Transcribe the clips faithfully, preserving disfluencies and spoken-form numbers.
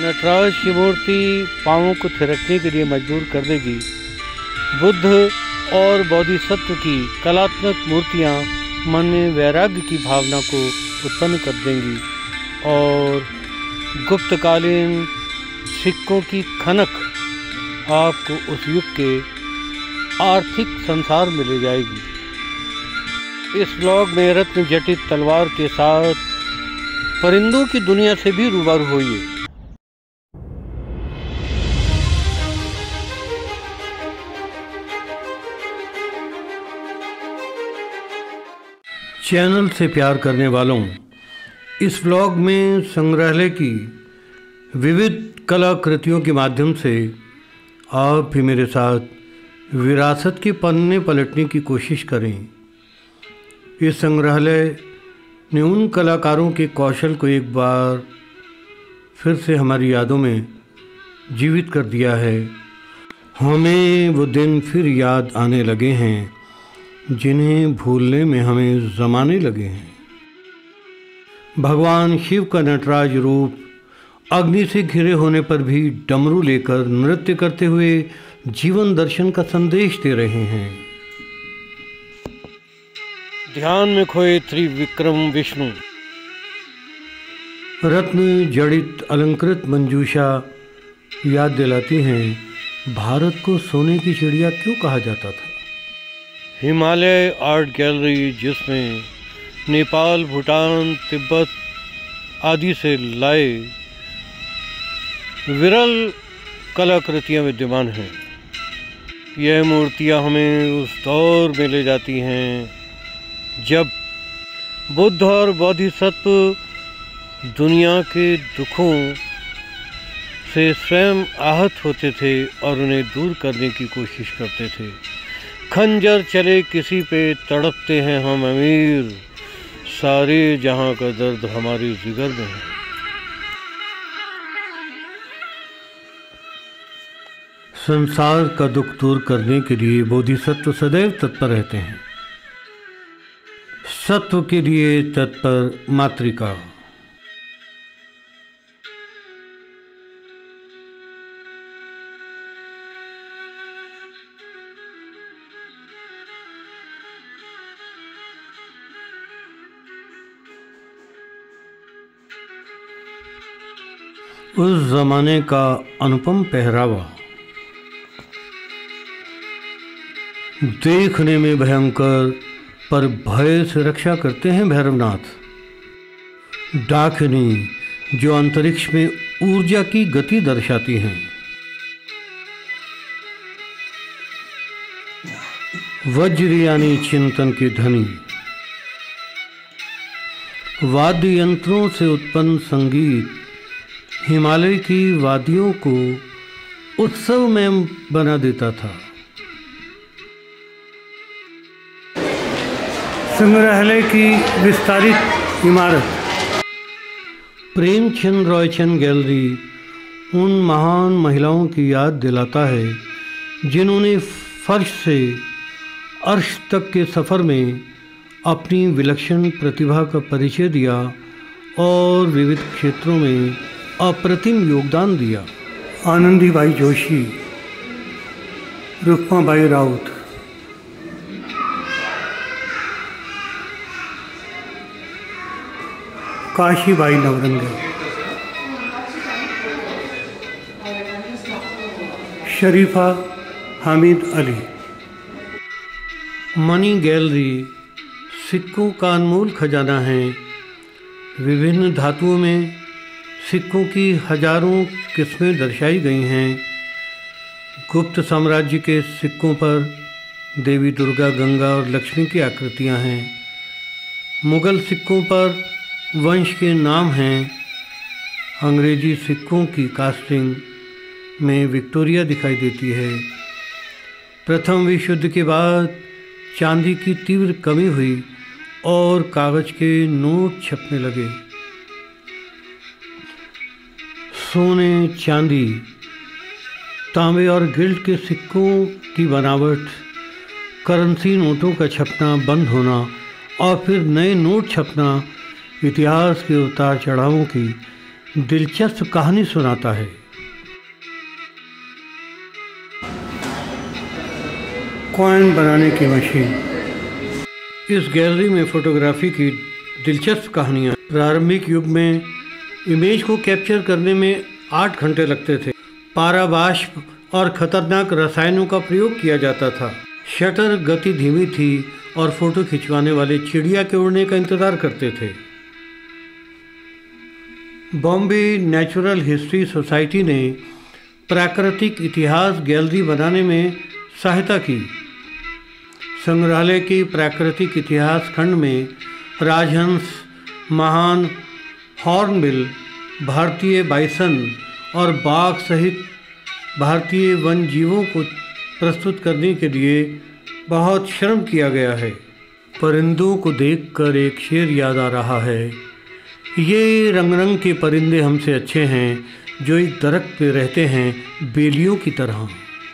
नटराज की मूर्ति पाँवों को थिरकने के लिए मजबूर कर देगी। बुद्ध और बोधिसत्व की कलात्मक मूर्तियाँ मन में वैराग्य की भावना को उत्पन्न कर देंगी और गुप्तकालीन सिक्कों की खनक आपको उस युग के आर्थिक संसार में ले जाएगी। इस ब्लॉग में रत्न जटित तलवार के साथ परिंदों की दुनिया से भी रूबरू होइए। चैनल से प्यार करने वालों, इस ब्लॉग में संग्रहालय की विविध कलाकृतियों के माध्यम से आप भी मेरे साथ विरासत के पन्ने पलटने की कोशिश करें। इस संग्रहालय ने उन कलाकारों के कौशल को एक बार फिर से हमारी यादों में जीवित कर दिया है। हमें वो दिन फिर याद आने लगे हैं जिन्हें भूलने में हमें ज़माने लगे हैं। भगवान शिव का नटराज रूप अग्नि से घिरे होने पर भी डमरू लेकर नृत्य करते हुए जीवन दर्शन का संदेश दे रहे हैं। ध्यान में खोए त्रिविक्रम विष्णु। रत्न जड़ित अलंकृत मंजूषा याद दिलाती हैं भारत को सोने की चिड़िया क्यों कहा जाता था। हिमालय आर्ट गैलरी, जिसमें नेपाल, भूटान, तिब्बत आदि से लाए विरल कलाकृतियाँ विद्यमान हैं। यह मूर्तियाँ हमें उस दौर में ले जाती हैं जब बुद्ध और बोधिसत्व दुनिया के दुखों से स्वयं आहत होते थे और उन्हें दूर करने की कोशिश करते थे। खंजर चले किसी पे तड़पते हैं हम अमीर, सारे जहां का दर्द हमारी जिगर में है। संसार का दुख दूर करने के लिए बोधिसत्व सदैव तत्पर रहते हैं। सत्व के लिए तत्पर मातृका। उस जमाने का अनुपम पहरावा, देखने में भयंकर पर भय से रक्षा करते हैं भैरवनाथ। डाकिनी जो अंतरिक्ष में ऊर्जा की गति दर्शाती हैं। वज्र यानी चिंतन की धनी। वाद्य यंत्रों से उत्पन्न संगीत हिमालय की वादियों को उत्सव में बना देता था। संग्रहालय की विस्तारित इमारत। प्रेमचंद रॉयचंद गैलरी उन महान महिलाओं की याद दिलाता है जिन्होंने फर्श से अर्श तक के सफ़र में अपनी विलक्षण प्रतिभा का परिचय दिया और विविध क्षेत्रों में अप्रतिम योगदान दिया। आनंदीबाई जोशी, रुक्माबाई राउत, काशीबाई नवरंगे, शरीफा हामिद अली। मनी गैलरी सिक्कों का अनमोल खजाना है। विभिन्न धातुओं में सिक्कों की हजारों किस्में दर्शाई गई हैं। गुप्त साम्राज्य के सिक्कों पर देवी दुर्गा, गंगा और लक्ष्मी की आकृतियां हैं। मुगल सिक्कों पर वंश के नाम हैं। अंग्रेजी सिक्कों की कास्टिंग में विक्टोरिया दिखाई देती है। प्रथम विश्व युद्ध के बाद चांदी की तीव्र कमी हुई और कागज के नोट छपने लगे। सोने, चांदी, तांबे और गिल्ड के सिक्कों की बनावट, करेंसी नोटों का छपना बंद होना और फिर नए नोट छपना इतिहास के उतार चढ़ावों की दिलचस्प कहानी सुनाता है। कॉइन बनाने की मशीन। इस गैलरी में फोटोग्राफी की दिलचस्प कहानियाँ। प्रारंभिक युग में इमेज को कैप्चर करने में आठ घंटे लगते थे। पारावाष्प और खतरनाक रसायनों का प्रयोग किया जाता था। शटर गति धीमी थी और फोटो खिंचवाने वाले चिड़िया के उड़ने का इंतज़ार करते थे। बॉम्बे नेचुरल हिस्ट्री सोसाइटी ने प्राकृतिक इतिहास गैलरी बनाने में सहायता की। संग्रहालय की प्राकृतिक इतिहास खंड में राजहंस, महान हॉर्नबिल, भारतीय बाइसन और बाघ सहित भारतीय वन जीवों को प्रस्तुत करने के लिए बहुत श्रम किया गया है। परिंदों को देखकर एक शेर याद आ रहा है। ये रंग रंग के परिंदे हमसे अच्छे हैं, जो एक दरख्त पे रहते हैं बेलियों की तरह।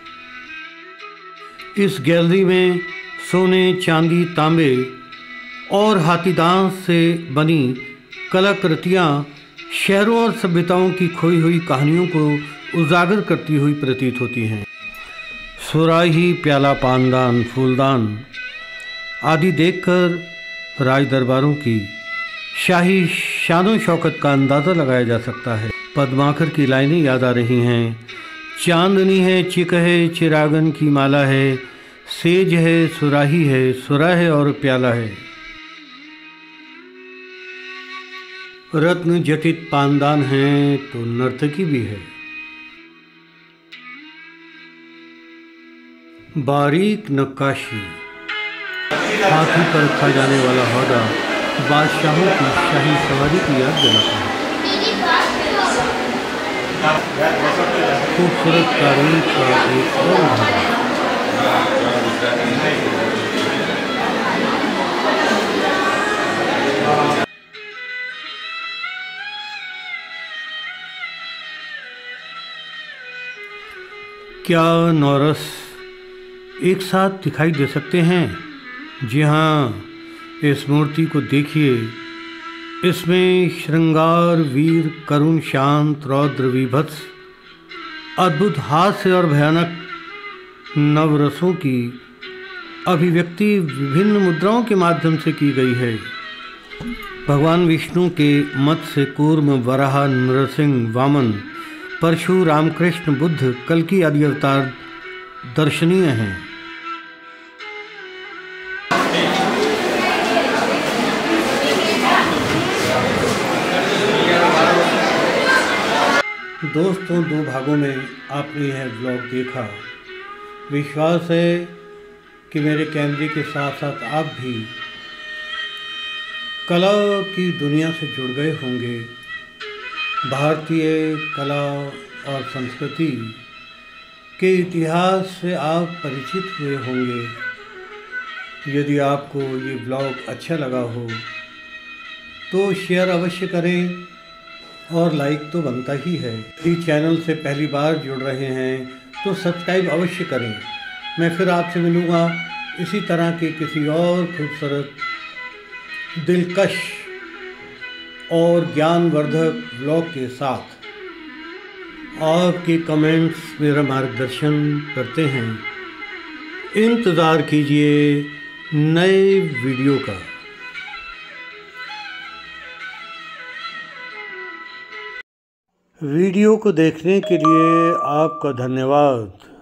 इस गैलरी में सोने, चांदी, तांबे और हाथीदांत से बनी कलाकृतियाँ शहरों और सभ्यताओं की खोई हुई कहानियों को उजागर करती हुई प्रतीत होती हैं। सुराही, प्याला, पानदान, फूलदान आदि देखकर राज दरबारों की शाही शानो शौकत का अंदाज़ा लगाया जा सकता है। पद्माकर की लाइनें याद आ रही हैं। चांदनी है, चिक है, चिरागन की माला है, सेज है, सुराही है, सुरा है और प्याला है। रत्न जटित पानदान है तो नर्तकी भी है। बारीक नक्काशी। हाथी पर रखा जाने वाला हौदा बादशाहों की शाही सवारी की याद दिलाता है। खूबसूरत कारीगर का एक और उदाहरण। क्या नौरस एक साथ दिखाई दे सकते हैं? जी हाँ, इस मूर्ति को देखिए। इसमें श्रृंगार, वीर, करुण, शांत, रौद्र, विभत्स, अद्भुत हास्य और भयानक नवरसों की अभिव्यक्ति विभिन्न मुद्राओं के माध्यम से की गई है। भगवान विष्णु के मत्स्य, कूर्म, वराह, नरसिंह, वामन, परशु, रामकृष्ण, बुद्ध, कल्कि आदि अवतार दर्शनीय हैं। दोस्तों, दो भागों में आपने यह ब्लॉग देखा। विश्वास है कि मेरे कैमरे के साथ साथ आप भी कला की दुनिया से जुड़ गए होंगे। भारतीय कला और संस्कृति के इतिहास से आप परिचित हुए होंगे। यदि आपको ये ब्लॉग अच्छा लगा हो तो शेयर अवश्य करें और लाइक तो बनता ही है। यदि चैनल से पहली बार जुड़ रहे हैं तो सब्सक्राइब अवश्य करें। मैं फिर आपसे मिलूँगा इसी तरह के किसी और खूबसूरत, दिलकश और ज्ञानवर्धक ब्लॉग के साथ। आपके कमेंट्स मेरा मार्गदर्शन करते हैं। इंतज़ार कीजिए नए वीडियो का। वीडियो को देखने के लिए आपका धन्यवाद।